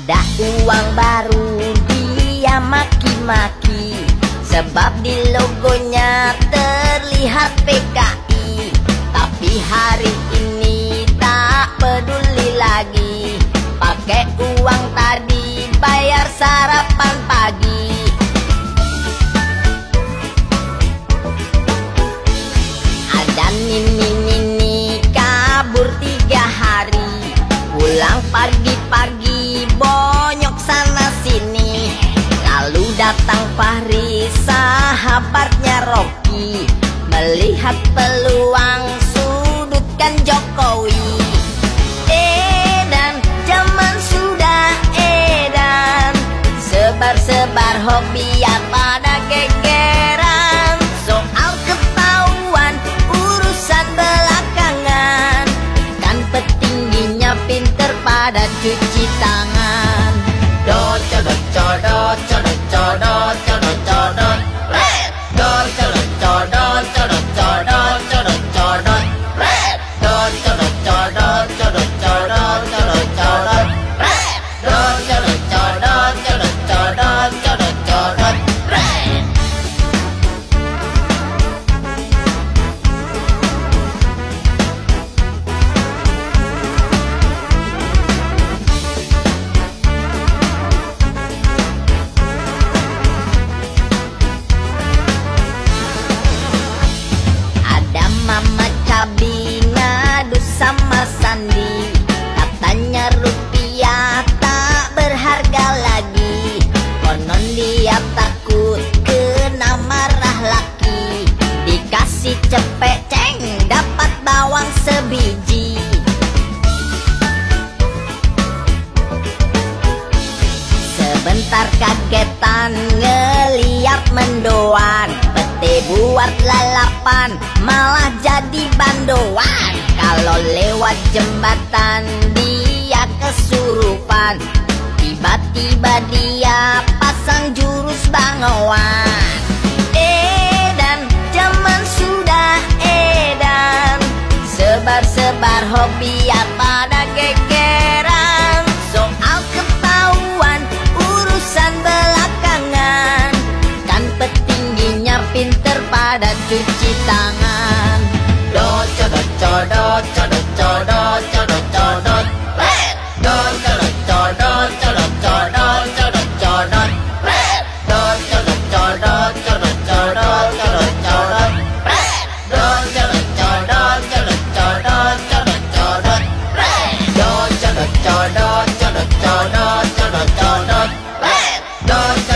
Ada uang baru dia maki-maki, sebab di logonya terlihat PKI. Tapi hari ini tak peduli lagi, pakai uang tadi bayar sarapan pagi. Ada nini-nini kabur 3 hari, pulang pagi-pagi bonyok sana sini. Lalu datang Fahri sahabatnya Rocky, melihat peluang sudutkan Jokowi. Edan, zaman sudah edan, sebar-sebar hobi ya pada gegeran. Soal ketahuan urusan belakangan, kan petingginya pinter pada cuci tangan. Dot codot codot codot codot codot red. Dot codot codot codot codot codot codot red. Dot codot codot codot codot codot codot red. Dot codot codot codot codot codot codot red. Mama Cabi ngadu sama Sandi, katanya rupiah tak berharga lagi. Konon dia takut kena marah laki, dikasih cepet ceng dapat bawang sebiji. Sebentar kagetan ngeliat mendoan, pete buat lalapan malah jadi bandoan. Kalau lewat jembatan dia kesurupan, tiba-tiba dia pasang jurus bangoan. Edan, zaman sudah edan, sebar-sebar hobi ya pada gegeran. Soal ketahuan urusan belakangan, kan petingginya pinter pada cuci tangan. Dot codot codot codot codot codot codot red. Dot codot codot codot codot codot codot red. Dot codot codot codot codot codot codot red. Dot codot codot codot codot codot codot red. Dot codot codot codot codot codot codot red. Dot